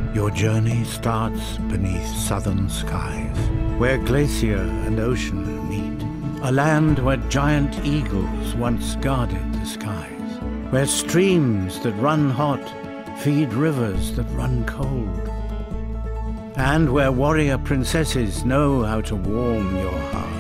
Your journey starts beneath southern skies, where glacier and ocean meet. A land where giant eagles once guarded the skies, where streams that run hot feed rivers that run cold, and where warrior princesses know how to warm your heart.